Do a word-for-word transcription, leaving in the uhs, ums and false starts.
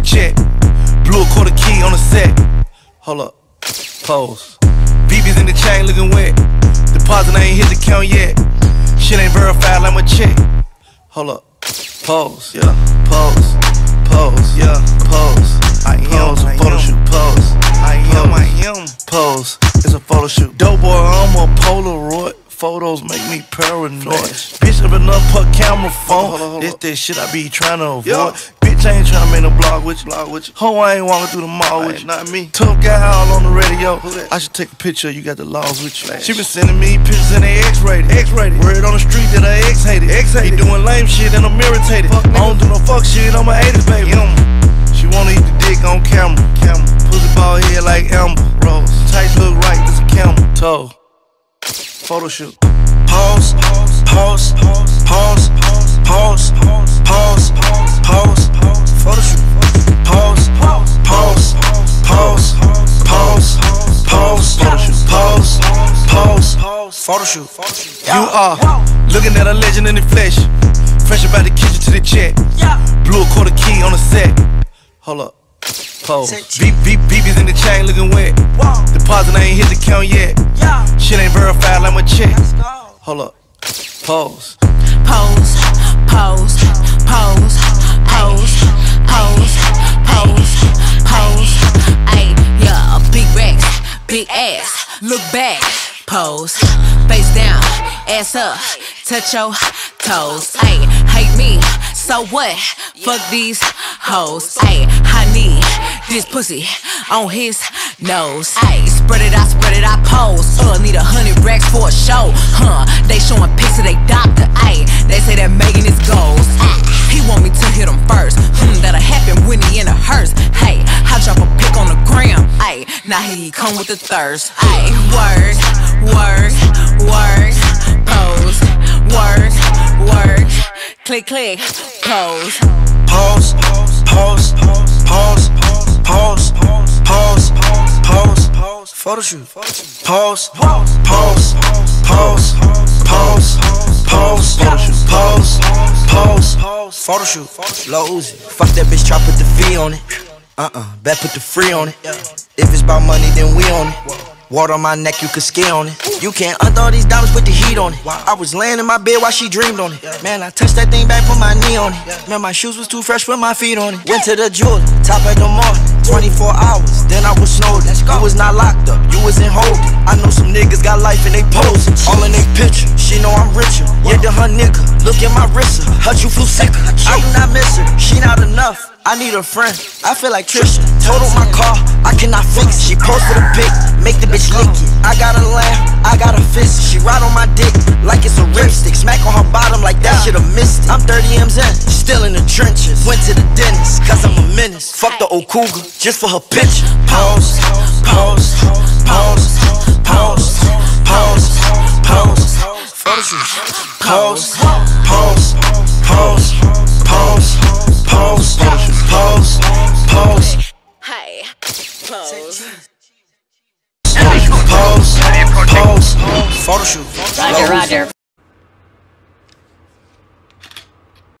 check. Blew a quarter key on the set. Hold up, pose. B B's in the chain looking wet. Deposit I ain't hit the count yet. Shit ain't verified like my check. Hold up, pose, yeah, pose, pose, yeah, pose. I am a photo shoot, pose. I am, I am, pose. It's a photo shoot. Dope boy, I'm a Polaroid. Photos make me paranoid. Bitch, up enough put camera phone. Hold on, hold on. This that shit I be trying to avoid. Yeah. Bitch, I ain't tryna make no blog with you. Blog with you. Ho, I ain't walking through the mall with you. Not me. Tough guy all on the radio. I should take a picture. You got the laws with you. Flash. She been sending me pictures and they X-rated. X-rated. Word on the street that I X-hated. X-hated. He doing lame shit and I'm irritated. Fuck, I don't do no fuck shit. I'm a eighties baby. Yum. She wanna eat the dick on camera. Camera. Pussy ball head like Amber Rose. Tight look right. This a camera. Toe. Photo shoot. Pause, pause, pause, pause, pause, pause, pause, photo shoot. Pause, pause, pause, pause, pause, photo shoot. Pause, pause, photo shoot. You are looking at a legend in the flesh. Fresh about the kitchen to the check. Blew a quarter key on the set. Hold up. Pose. B B's in the chain looking wet. Deposit I ain't hit the count yet. Shit ain't verified like my check. Hold up. Pose. Pose. Pose. Pose. Pose. Pose. Pose. Pose. Ayy, yeah, big racks, big ass. Look back. Pose. Face down, ass up. Touch your toes. Ayy, hate me. So what? Fuck these hoes. Ayy, I need this pussy on his nose. Ayy, spread it out, spread it out, pose. Uh, need a hundred racks for a show. Huh? They showing pics of they doctor. Ayy, they say that Megan is goals. Ay, he want me to hit him first. Hmm, that'll happen when he in a hearse. Hey, I drop a pic on the gram. Ayy, now he come with the thirst. Ayy, work, work, work, pose, work, work. Click, click, pose. Pause, pause, pause, pause, pause, pause, pause, photo shoot. Pause, pause, pause, pause, pause, photo shoot. Pause, pause, photo shoot. Lil Uzi, fuck that bitch, try put the fee on it. Uh-uh, bet put the free on it. If it's about money, then we on it. Water on my neck, you could ski on it. You can't undo these diamonds, put the heat on it. I was laying in my bed while she dreamed on it. Man, I touched that thing back, put my knee on it. Man, my shoes was too fresh, put my feet on it. Went to the jeweler, top of the morning, twenty-four hours, then I was snowed. You was not locked up, you was in holding. I know some niggas got life and they posing. All in they picture, she know I'm richer. Yeah, to her nigga, look at my wrist. Her you flew sicker, I do not miss her. She not enough, I need a friend. I feel like Trisha, totaled my car, I cannot fix it. She post for the pic, make the bitch lick it. I got a lamb, I got a fist. She ride on my dick like it's a ripstick. Smack on her bottom like that should've missed it. I'm thirty M's in, still in the trenches. Went to the dentist, cause I'm a menace. Fuck the old cougar, just for her picture. Pause, pause, pause, pause, pause, pause, photo shoot. Pause, pause, pause, pause, pause, pause, pause. Hey, pose. Pause, pause, photo shoot. Roger, Roger.